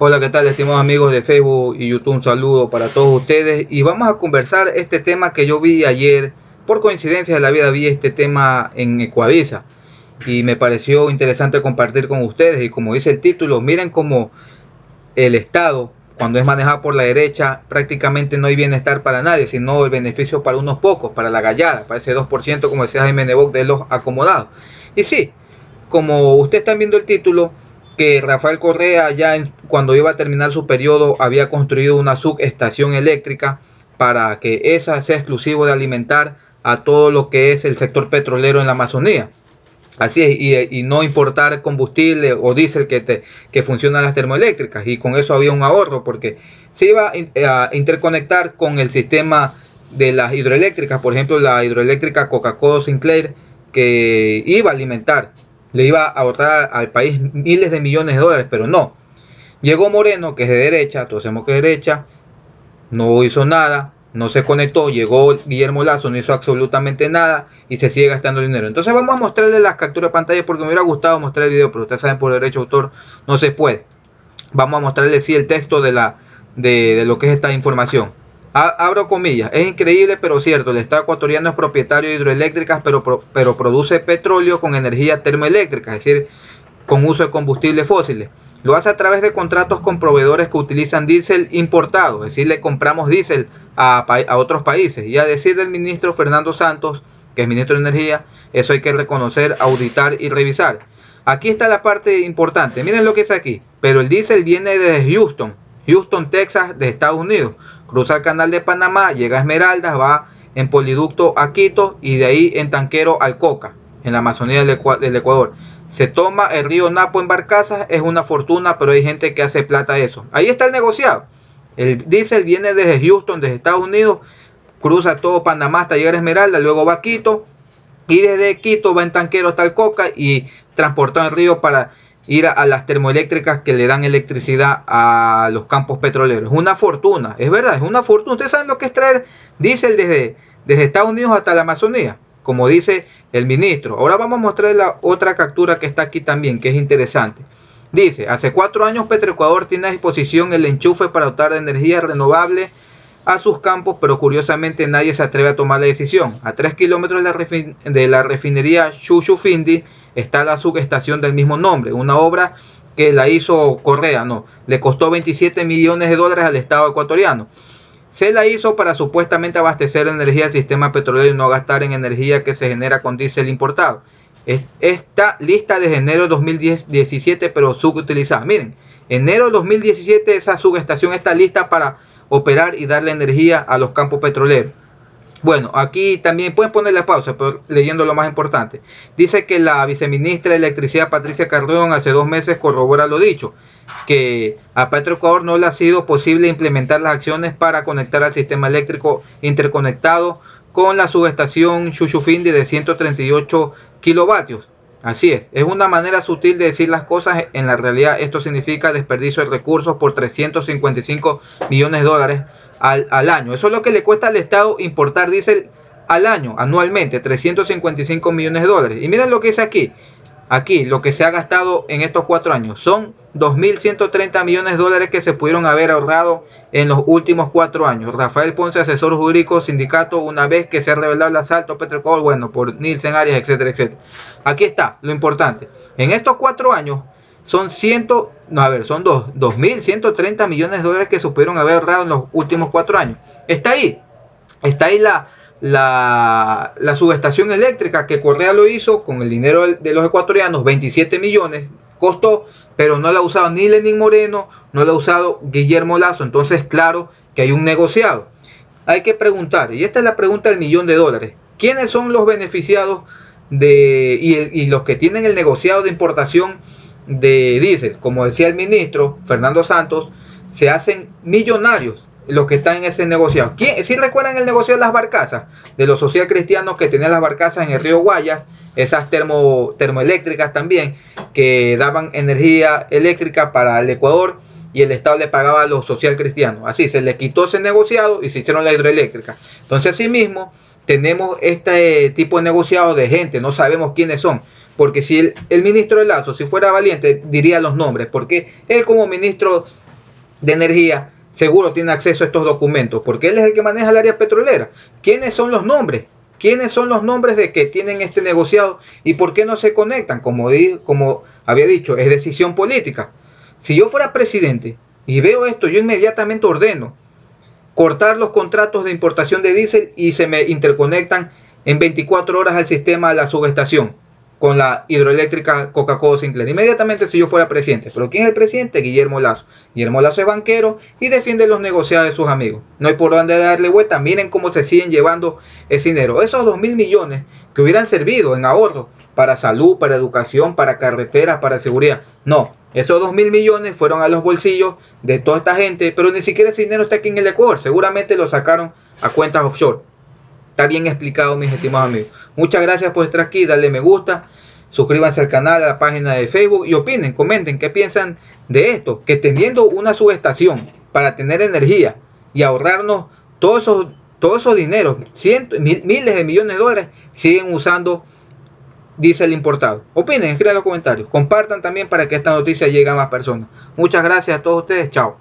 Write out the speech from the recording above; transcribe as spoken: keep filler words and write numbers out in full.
Hola, ¿qué tal, estimados amigos de Facebook y YouTube? Un saludo para todos ustedes y vamos a conversar este tema que yo vi ayer. Por coincidencia de la vida vi este tema en Ecuavisa y me pareció interesante compartir con ustedes. Y como dice el título, miren cómo el Estado, cuando es manejado por la derecha, prácticamente no hay bienestar para nadie, sino el beneficio para unos pocos, para la gallada, para ese dos por ciento, como decía Jaime Nebot, de los acomodados. Y sí, como ustedes están viendo el título, que Rafael Correa ya en, cuando iba a terminar su periodo había construido una subestación eléctrica para que esa sea exclusivo de alimentar a todo lo que es el sector petrolero en la Amazonía. Así es, y, y no importar combustible o diésel que, te, que funcionan las termoeléctricas, y con eso había un ahorro porque se iba a interconectar con el sistema de las hidroeléctricas, por ejemplo la hidroeléctrica Coca-Cola Sinclair, que iba a alimentar, le iba a ahorrar al país miles de millones de dólares, pero no. Llegó Moreno, que es de derecha, todos sabemos que es de derecha, no hizo nada, no se conectó. Llegó Guillermo Lazo, no hizo absolutamente nada y se sigue gastando dinero. Entonces vamos a mostrarles las capturas de pantalla porque me hubiera gustado mostrar el video, pero ustedes saben, por derecho de autor no se puede. Vamos a mostrarles sí el texto de, la, de, de lo que es esta información. Abro comillas, es increíble pero cierto, el Estado ecuatoriano es propietario de hidroeléctricas, pero, pero produce petróleo con energía termoeléctrica, es decir, con uso de combustibles fósiles. Lo hace a través de contratos con proveedores que utilizan diésel importado, es decir, le compramos diésel a, a otros países. Y a decir del ministro Fernando Santos, que es ministro de Energía, eso hay que reconocer, auditar y revisar. Aquí está la parte importante, miren lo que es aquí, pero el diésel viene desde Houston, Houston, Texas, de Estados Unidos. Cruza el canal de Panamá, llega a Esmeraldas, va en poliducto a Quito y de ahí en tanquero al Coca, en la Amazonía del, Ecu del Ecuador. Se toma el río Napo en barcazas, es una fortuna, pero hay gente que hace plata eso. Ahí está el negociado. El diésel viene desde Houston, desde Estados Unidos, cruza todo Panamá hasta llegar a Esmeralda, luego va a Quito y desde Quito va en tanquero hasta el Coca y transportado en río para ir a, a las termoeléctricas que le dan electricidad a los campos petroleros. Es una fortuna, es verdad, es una fortuna. Ustedes saben lo que es traer diésel desde, desde Estados Unidos hasta la Amazonía, como dice el ministro. Ahora vamos a mostrar la otra captura que está aquí también, que es interesante. Dice, hace cuatro años Petroecuador tiene a disposición el enchufe para dotar de energía renovable a sus campos, pero curiosamente nadie se atreve a tomar la decisión. A tres kilómetros de la, refin de la refinería Shushufindi está la subestación del mismo nombre, una obra que la hizo Correa, no, le costó veintisiete millones de dólares al Estado ecuatoriano. Se la hizo para supuestamente abastecer energía al sistema petrolero y no gastar en energía que se genera con diésel importado. Está lista desde enero de dos mil diecisiete, pero subutilizada. Miren, enero de dos mil diecisiete esa subestación está lista para operar y darle energía a los campos petroleros. Bueno, aquí también pueden ponerle pausa, pero leyendo lo más importante. Dice que la viceministra de Electricidad, Patricia Carrión, hace dos meses corrobora lo dicho, que a Petroecuador no le ha sido posible implementar las acciones para conectar al sistema eléctrico interconectado con la subestación Shushufindi de ciento treinta y ocho kilovatios. Así es, es una manera sutil de decir las cosas. En la realidad esto significa desperdicio de recursos por trescientos cincuenta y cinco millones de dólares al, al año. Eso es lo que le cuesta al Estado importar diésel al año, anualmente, trescientos cincuenta y cinco millones de dólares. Y miren lo que dice aquí, aquí lo que se ha gastado en estos cuatro años son dos mil ciento treinta millones de dólares que se pudieron haber ahorrado en los últimos cuatro años. Rafael Ponce, asesor jurídico, sindicato, una vez que se ha revelado el asalto a Petroecuador, bueno, por Nielsen Arias, etcétera, etcétera. Aquí está lo importante. En estos cuatro años son ciento, no, a ver, son dos mil ciento treinta millones de dólares que se pudieron haber ahorrado en los últimos cuatro años. Está ahí, está ahí la, la, la subestación eléctrica que Correa lo hizo con el dinero de los ecuatorianos, veintisiete millones, costó, pero no la ha usado ni Lenín Moreno, no la ha usado Guillermo Lazo. Entonces, claro que hay un negociado. Hay que preguntar, y esta es la pregunta del millón de dólares: ¿quiénes son los beneficiados de y, el, y los que tienen el negociado de importación de diésel? Como decía el ministro Fernando Santos, se hacen millonarios los que están en ese negociado. ¿Quién? ¿Sí recuerdan el negociado de las barcazas? De los social cristianos que tenían las barcazas en el río Guayas, esas termo, termoeléctricas también, que daban energía eléctrica para el Ecuador y el Estado le pagaba a los social cristianos. Así se le quitó ese negociado y se hicieron la hidroeléctrica. Entonces, asimismo, tenemos este tipo de negociados de gente, no sabemos quiénes son. Porque si el, el ministro de Lazo, si fuera valiente, diría los nombres, porque él como ministro de Energía seguro tiene acceso a estos documentos, porque él es el que maneja el área petrolera. ¿Quiénes son los nombres? ¿Quiénes son los nombres de que tienen este negociado y por qué no se conectan? Como, di, como había dicho, es decisión política. Si yo fuera presidente y veo esto, yo inmediatamente ordeno cortar los contratos de importación de diésel y se me interconectan en veinticuatro horas al sistema de la subestación con la hidroeléctrica Coca-Cola Sinclair. Inmediatamente si yo fuera presidente. ¿Pero quién es el presidente? Guillermo Lasso. Guillermo Lasso es banquero y defiende los negociados de sus amigos. No hay por dónde darle vuelta. Miren cómo se siguen llevando ese dinero. Esos dos mil millones que hubieran servido en ahorro para salud, para educación, para carreteras, para seguridad. No, esos dos mil millones fueron a los bolsillos de toda esta gente, pero ni siquiera ese dinero está aquí en el Ecuador. Seguramente lo sacaron a cuentas offshore. Está bien explicado, mis estimados amigos. Muchas gracias por estar aquí. Dale me gusta, suscríbanse al canal, a la página de Facebook y opinen, comenten qué piensan de esto. Que teniendo una subestación para tener energía y ahorrarnos todos esos, todos esos dineros, cientos, mil, miles de millones de dólares, siguen usando diésel importado. Opinen, escriban en los comentarios. Compartan también para que esta noticia llegue a más personas. Muchas gracias a todos ustedes. Chao.